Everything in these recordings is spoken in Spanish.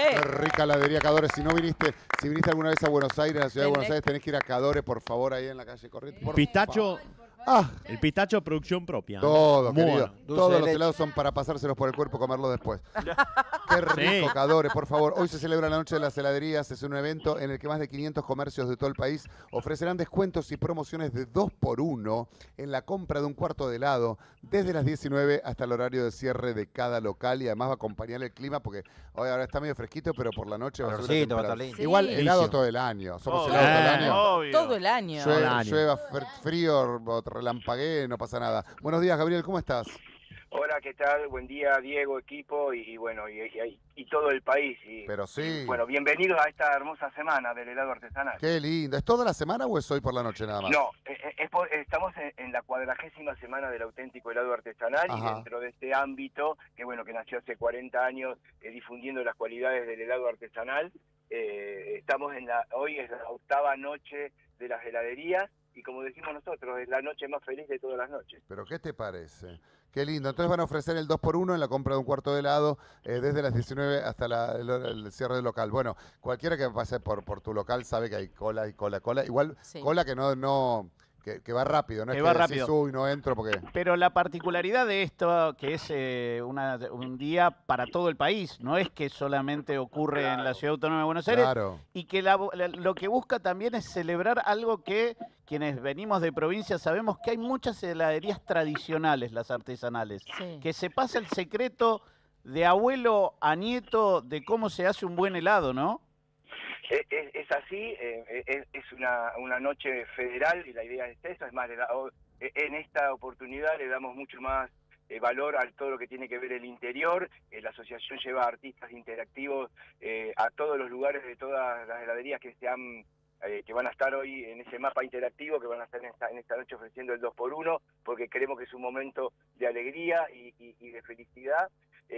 Qué rica heladería Cadore. Si viniste alguna vez a Buenos Aires, a la ciudad de Buenos Aires, tenés que ir a Cadore, por favor, ahí en la calle Corrientes. Por Pistacho. Ah, El pistacho producción propia. todo, Muy querido. bueno. Todos los helados son para pasárselos por el cuerpo y comerlos después. Qué rico, Sí. Cadore, por favor. Hoy se celebra la Noche de las Heladerías. Es un evento en el que más de 500 comercios de todo el país ofrecerán descuentos y promociones de 2x1 en la compra de un cuarto de helado desde las 19 hasta el horario de cierre de cada local, y además va a acompañar el clima porque hoy ahora está medio fresquito, pero por la noche va a subir la Calorcito, va a temperatura. estar lindo. Igual Sí. helado todo el año. Somos Obvio. helado todo el año. Obvio. Todo el año. Todo el año. Llueva, frío, o relampaguee, no pasa nada. Buenos días, Gabriel, ¿cómo estás? Hola, ¿qué tal? Buen día, Diego, equipo y bueno, y todo el país. Pero sí. Bueno, bienvenidos a esta hermosa semana del helado artesanal. Qué lindo. ¿Es toda la semana o es hoy por la noche nada más? No, estamos en la 40ª semana del auténtico helado artesanal. Ajá. Y dentro de este ámbito, que bueno, que nació hace 40 años difundiendo las cualidades del helado artesanal, estamos hoy es la 8ª noche de las heladerías. Y como decimos nosotros, es la noche más feliz de todas las noches. ¿Pero qué te parece? Qué lindo. Entonces van a ofrecer el 2x1 en la compra de un cuarto de helado desde las 19 hasta el cierre del local. Bueno, cualquiera que pase por tu local sabe que hay cola y cola, cola. Igual Sí. cola que que va rápido, no Que es va que decís, rápido. uy, no entro porque... Pero la particularidad de esto, que es un día para todo el país, no es que solamente ocurre en la Ciudad Autónoma de Buenos Aires, Claro. y que lo que busca también es celebrar algo que quienes venimos de provincia sabemos que hay muchas heladerías tradicionales, las artesanales, Sí. que se pasa el secreto de abuelo a nieto de cómo se hace un buen helado, ¿no? Es así, es una noche federal y la idea es eso. Es más, en esta oportunidad le damos mucho más valor a todo lo que tiene que ver el interior. La asociación lleva artistas interactivos a todos los lugares de todas las heladerías que van a estar hoy en ese mapa interactivo, que van a estar en esta noche ofreciendo el 2x1, porque creemos que es un momento de alegría y de felicidad.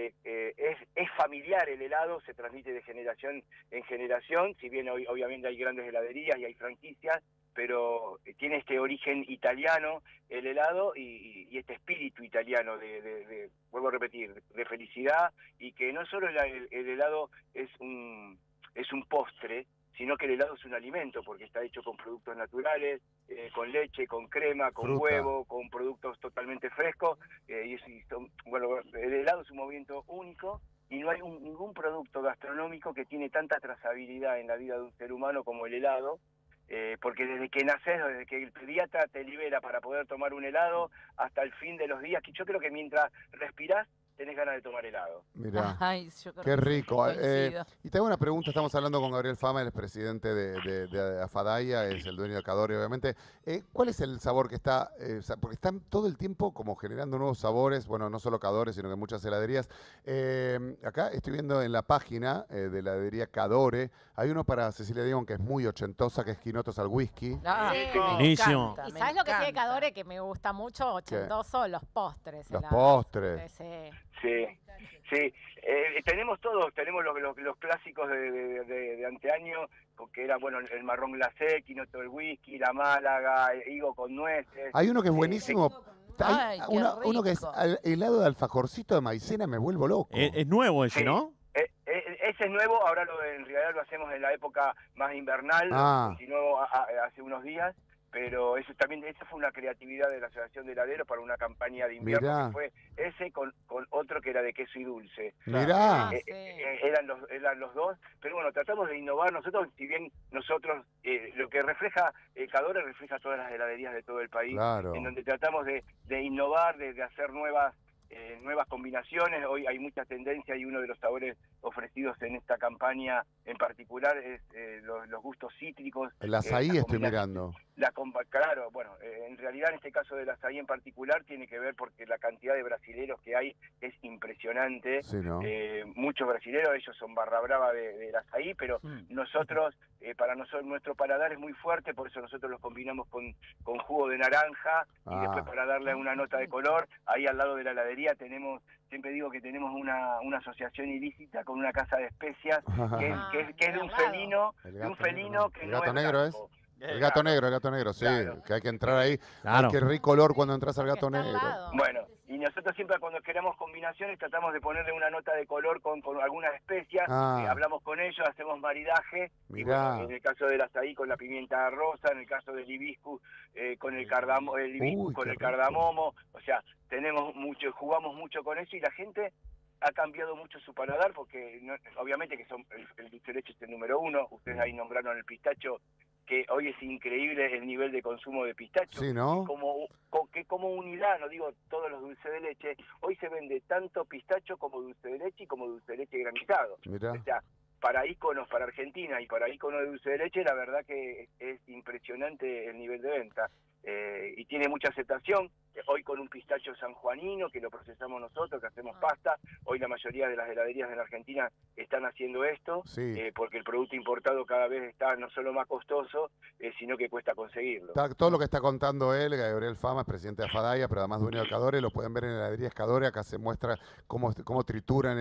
Es familiar el helado, se transmite de generación en generación, si bien hoy obviamente hay grandes heladerías y hay franquicias, pero tiene este origen italiano el helado y este espíritu italiano vuelvo a repetir, de felicidad, y que no solo el helado es un postre, sino que el helado es un alimento, porque está hecho con productos naturales, con leche, con crema, con Fruta. huevo, con productos totalmente frescos. Bueno, el helado es un movimiento único y no hay ningún producto gastronómico que tiene tanta trazabilidad en la vida de un ser humano como el helado. Porque desde que naces, desde que el pediatra te libera para poder tomar un helado, hasta el fin de los días, que yo creo que mientras respirás, tenés ganas de tomar helado. Mirá. Ay, yo creo Qué que sí, rico. coincido. Y te hago una pregunta, estamos hablando con Gabriel Fama, él es presidente de Afadaya, es el dueño de Cadore, obviamente. ¿Cuál es el sabor que está? Porque están todo el tiempo como generando nuevos sabores, bueno, no solo Cadore, sino que muchas heladerías. Acá estoy viendo en la página de la heladería Cadore, hay uno para Cecilia Dion que es muy ochentosa, que es quinotos al whisky. Ah, Sí. me Buenísimo. encanta, ¿Y me sabes lo que tiene encanta. Cadore que me gusta mucho? Ochentoso, los postres. Los helados. postres. Sí. Sí. Tenemos todos, tenemos los clásicos de anteaño, que era, bueno, el marrón glacé, quinoto del whisky, la málaga, higo con nueces. Hay uno que es buenísimo. Ay, qué Uno que es rico. helado de alfajorcito de maicena, me vuelvo loco. Es nuevo ese, Sí. ¿no? Ese es nuevo, ahora en realidad lo hacemos en la época más invernal, Ah. continuó hace unos días, pero esa fue una creatividad de la Asociación de Heladeros para una campaña de invierno, Mirá. que fue ese con otro que era de queso y dulce. Mirá. Ah, sí. Eran los dos, pero bueno, tratamos de innovar nosotros, si bien nosotros, lo que refleja Cadore refleja todas las heladerías de todo el país, Claro. en donde tratamos de innovar, de hacer nuevas combinaciones. Hoy hay mucha tendencia y uno de los sabores ofrecidos en esta campaña en particular es los gustos cítricos. El azaí la estoy combinación- mirando. Claro, bueno, en realidad en este caso del azaí en particular tiene que ver porque la cantidad de brasileros que hay es impresionante. Sí, ¿no? Muchos brasileros, ellos son barra brava del azaí, pero nosotros, para nosotros, nuestro paladar es muy fuerte, por eso nosotros los combinamos con jugo de naranja y Ah. después para darle una nota de color, ahí al lado de la heladería siempre digo que tenemos una asociación ilícita con una casa de especias que es de un felino, que El no gato es negro blanco. El gato negro, sí, Claro. que hay que entrar ahí. Claro. Ay, qué rico olor cuando entras al gato Está al negro. lado. Bueno, y nosotros siempre cuando queremos combinaciones tratamos de ponerle una nota de color con alguna especia, hablamos con ellos, hacemos maridaje, y bueno, en el caso del azaí con la pimienta rosa, en el caso del hibiscus con el hibiscus con el cardamomo, o sea, jugamos mucho con eso y la gente ha cambiado mucho su paladar porque obviamente que el dulce de leche es el número uno, ustedes ahí nombraron el pistacho, que hoy es increíble el nivel de consumo de pistacho. Sí, ¿no? Como unidad, no digo todos los dulces de leche, hoy se vende tanto pistacho como dulce de leche y como dulce de leche granizado. Mirá. O sea, para íconos, para Argentina y para íconos de dulce de leche, la verdad que es impresionante el nivel de venta. Y tiene mucha aceptación. Hoy con un pistacho sanjuanino que lo procesamos nosotros, que hacemos pasta. Hoy la mayoría de las heladerías de la Argentina están haciendo esto, porque el producto importado cada vez está no solo más costoso, sino que cuesta conseguirlo. Todo lo que está contando él, Gabriel Fama, es presidente de Afadaya, pero además dueño de Cadore, lo pueden ver en heladerías Cadore. Acá se muestra cómo trituran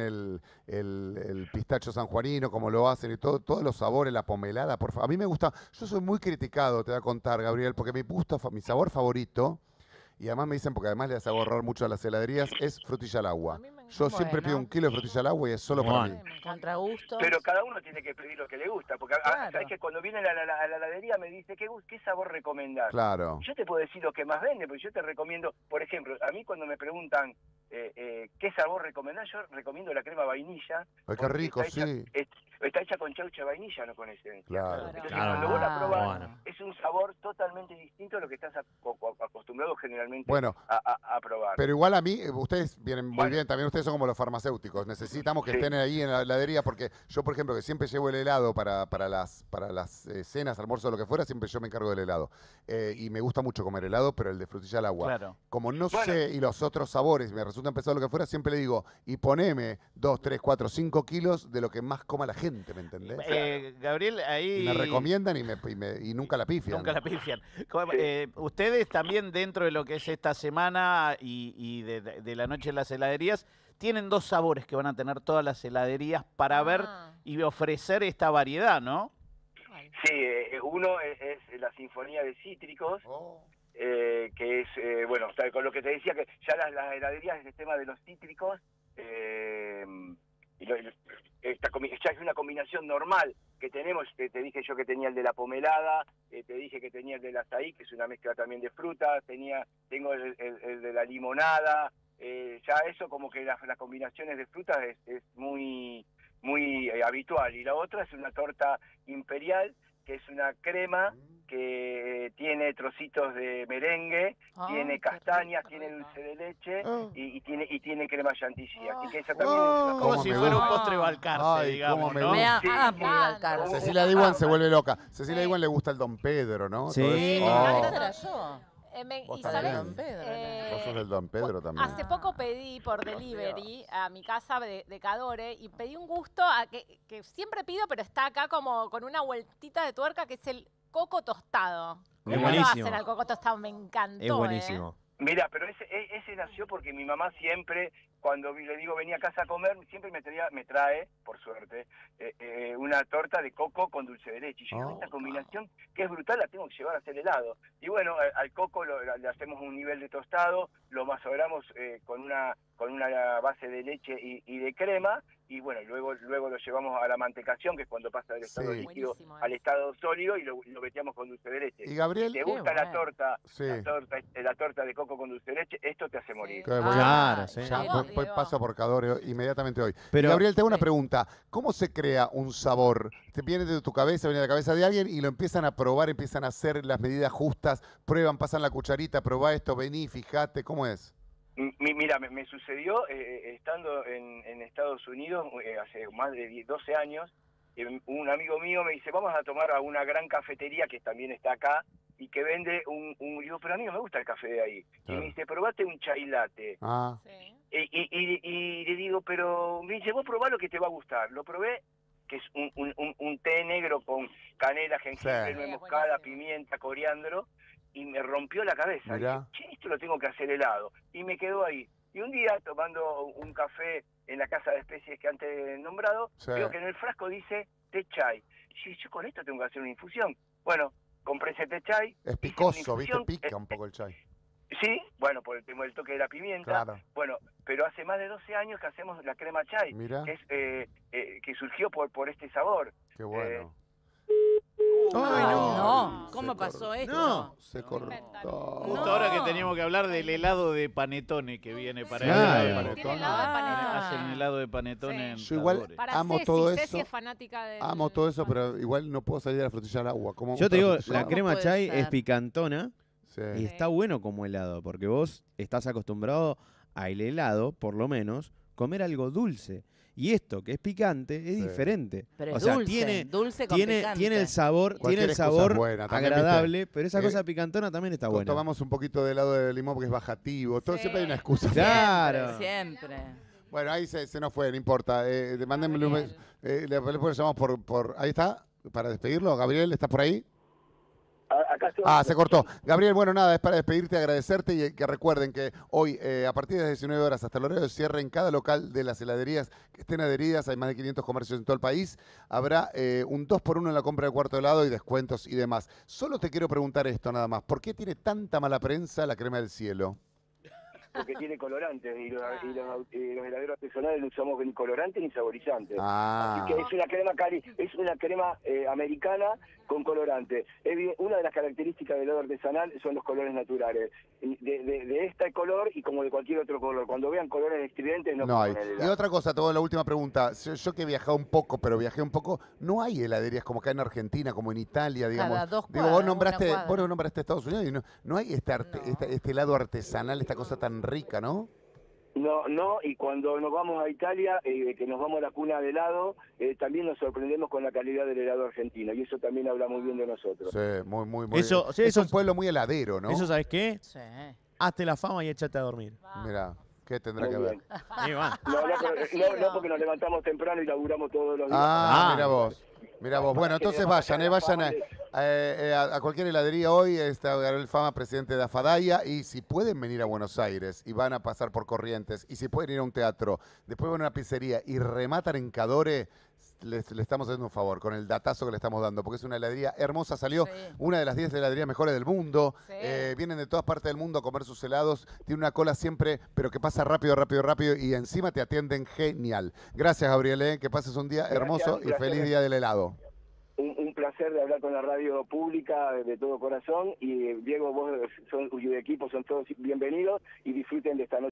el pistacho sanjuanino, cómo lo hacen y todos los sabores, la pomelada. Por favor, a mí me gusta, yo soy muy criticado, te voy a contar, Gabriel, porque mi sabor favorito, y además me dicen, porque además les hago ahorrar mucho a las heladerías, es frutilla al agua. Yo siempre pido 1 kilo de frutilla al agua y es solo para mí. Contra gusto. Pero cada uno tiene que pedir lo que le gusta, porque sabes que cuando viene a la heladería me dice, ¿qué sabor recomendás? Claro. Yo te puedo decir lo que más vende, porque yo te recomiendo, por ejemplo, a mí cuando me preguntan qué sabor recomendás, yo recomiendo la crema vainilla. Ay, qué rico, sí. Está hecha con chaucha de vainilla, no con esencia. Claro. Entonces, cuando vos la probás, es un sabor totalmente distinto a lo que estás acostumbrado generalmente a probar. Pero igual a mí, ustedes vienen muy bien, también ustedes son como los farmacéuticos. Necesitamos que estén ahí en la heladería, porque yo, por ejemplo, que siempre llevo el helado para las cenas, almuerzos, lo que fuera, siempre yo me encargo del helado. Y me gusta mucho comer helado, pero el de frutilla al agua. Claro. Como no sé, y los otros sabores, me resultan pesados lo que fuera, siempre le digo, y poneme 2, 3, 4, 5 kilos de lo que más coma la gente, ¿me entendés? Gabriel, ahí... Y me recomiendan y nunca la pifian. Nunca la pifian. Ustedes también dentro de lo que es esta semana y de la noche en las heladerías, tienen 2 sabores que van a tener todas las heladerías para ver y ofrecer esta variedad, ¿no? Sí, uno es la Sinfonía de Cítricos, que es, bueno, con lo que te decía, que ya las heladerías, el tema de los cítricos, ya es una combinación normal que tenemos. Te dije yo que tenía el de la pomelada, te dije que tenía el del azaí, que es una mezcla también de frutas, tengo el de la limonada, ya eso como que las combinaciones de frutas es muy habitual. Y la otra es una torta imperial, que es una crema que tiene trocitos de merengue, tiene castañas, tiene dulce de leche y tiene crema chantilly. Así que esa también es como si fuera un postre Balcarce, digamos, ¿no? Cecilia Diwan se vuelve loca. Cecilia Diwan le gusta el Don Pedro, ¿no? Sí. Me encanta yo. Vos Y también. sabes, Vos sos del Don Pedro también. hace poco pedí por delivery a mi casa de Cadore y pedí un gusto que siempre pido, pero está acá como con una vueltita de tuerca, que es el coco tostado. Es ¿Cómo lo buenísimo. hacen al coco tostado? Me encantó. Es buenísimo. Mira, pero ese nació porque mi mamá siempre, cuando le digo venía a casa a comer, siempre me trae, por suerte, una torta de coco con dulce de leche. Y yo digo, esta combinación que es brutal, la tengo que llevar a hacer helado. Y bueno, al coco le hacemos un nivel de tostado, lo mazoramos con una base de leche y de crema, y bueno, luego lo llevamos a la mantecación, que es cuando pasa del estado líquido al estado sólido, y lo veteamos con dulce de leche. Y Gabriel, si te gusta la torta de coco con dulce de leche, esto te hace morir. Claro, sí. Ya paso por Cadore inmediatamente hoy. Pero, Gabriel, te hago una pregunta. ¿Cómo se crea un sabor? ¿Te viene de tu cabeza, viene de la cabeza de alguien y lo empiezan a probar, empiezan a hacer las medidas justas, prueban, pasan la cucharita, probá esto, vení, fíjate, ¿cómo es? Mira, me sucedió estando en Estados Unidos hace más de 12 años. Un amigo mío me dice, vamos a tomar a una gran cafetería que también está acá y que vende digo, pero a mí no me gusta el café de ahí. Claro. Y me dice, probate un chai latte. Sí. Y le digo, pero me dice, vos probá lo que te va a gustar. Lo probé, que es un té negro con canela, jengibre, nuez moscada, pimienta, coriandro, y me rompió la cabeza. Dije, che, esto lo tengo que hacer helado. Y me quedó ahí. Y un día, tomando un café en la casa de especies que antes he nombrado, veo que en el frasco dice té chai. Y yo con esto tengo que hacer una infusión. Bueno, compré ese té chai. Es picoso, ¿viste? Pica un poco el chai. Sí, bueno, por el tema del toque de la pimienta. Claro. Bueno, pero hace más de 12 años que hacemos la crema chai, Mira. que es que surgió por este sabor. Qué bueno. Ay, no. Se ¿Cómo pasó esto? No. Se cortó. Justo No. ahora que teníamos que hablar del helado de panetone que viene para Claro. Tiene helado de panetone. Hacen helado de panetone en Yo igual sabores. Para amo Ceci, todo Ceci eso. es fanática de. Amo todo eso, pero igual no puedo salir a la frutilla al agua. ¿Cómo Yo te digo, frutilla al la agua? crema puede chai ser? es picantona Sí. y está bueno como helado, porque vos estás acostumbrado al helado, por lo menos, comer algo dulce. Y esto, que es picante, es Sí. diferente. Pero O es sea, dulce, tiene, dulce con tiene, picante. tiene el sabor, Cualquier excusa es buena, también, agradable, pero esa Eh, cosa picantona también está buena. Tomamos un poquito de helado de limón porque es bajativo. Todo, Sí. siempre hay una excusa. Claro. Siempre. Bueno, ahí se nos fue, no importa. Mándenme un Gabriel. le llamamos por. Ahí está, para despedirlo. Gabriel, ¿estás por ahí? Acá estoy. Se cortó. Gabriel, bueno, nada, es para despedirte, agradecerte y que recuerden que hoy, a partir de las 19 horas hasta el horario de cierre, en cada local de las heladerías que estén adheridas, hay más de 500 comercios en todo el país, habrá un 2x1 en la compra de cuarto de helado y descuentos y demás. Solo te quiero preguntar esto nada más. ¿Por qué tiene tanta mala prensa la crema del cielo? Porque tiene colorantes y los heladeros artesanales no usamos ni colorantes ni saborizantes. Así que es una crema es una crema americana con colorante. Una de las características del helado artesanal son los colores naturales. De este color y como de cualquier otro color. Cuando vean colores estridentes No hay. pongan el Y helado. otra cosa, te voy a la última pregunta. Yo que he viajado un poco, pero viajé un poco, no hay heladerías como acá en Argentina, como en Italia, digamos. Cada 2 Digo, vos cuadras, nombraste, una cuadra. vos nombraste Estados Unidos y no hay este helado artesanal, esta cosa tan rica, ¿no? No, y cuando nos vamos a Italia, que nos vamos a la cuna de helado, también nos sorprendemos con la calidad del helado argentino, y eso también habla muy bien de nosotros. Sí, muy Eso- bien. sí, Es eso un es- pueblo muy heladero, ¿no? ¿Eso sabes qué? Sí. Hazte la fama y échate a dormir. Mira, ¿qué tendrá Muy que ver? bien. Ahí va. No, Para el apellido. no, porque nos levantamos temprano y laburamos todos los días. Ah. Mira vos. Mira vos. Bueno, entonces vayan a cualquier heladería hoy. Está Gabriel Fama, presidente de Afadaya. Y si pueden venir a Buenos Aires y van a pasar por Corrientes, y si pueden ir a un teatro, después van a una pizzería y rematan en Cadore, le estamos haciendo un favor con el datazo que le estamos dando, porque es una heladería hermosa. Salió Sí. una de las 10 heladerías mejores del mundo. Sí. Vienen de todas partes del mundo a comer sus helados. Tiene una cola siempre, pero que pasa rápido, y encima te atienden genial. Gracias, Gabriel, que pases un día Gracias, hermoso un y placer. feliz día del helado. Un placer de hablar con la radio pública de todo corazón, y Diego, vos y tu equipo son todos bienvenidos y disfruten de esta noche.